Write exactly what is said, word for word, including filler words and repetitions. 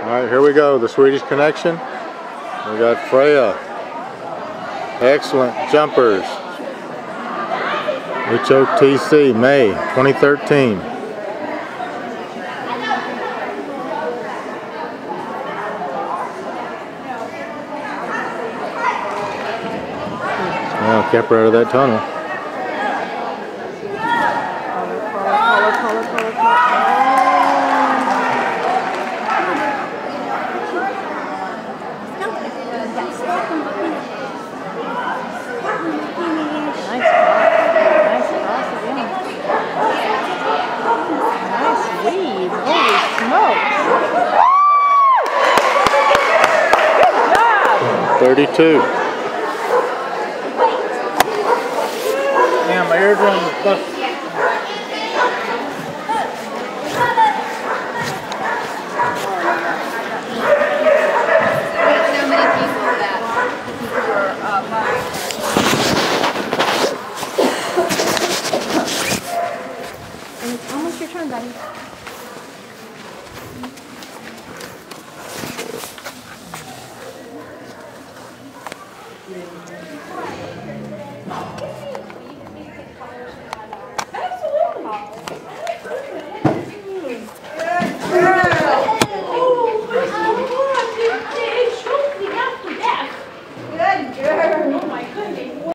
Alright, here we go, the Swedish connection. We got Freya. Excellent jumpers. H O T C, May twenty thirteen. Well, kept her out of that tunnel. thirty-two. Damn, my eardrum was busted. So many people that were uh, buying. And it's almost your turn, buddy.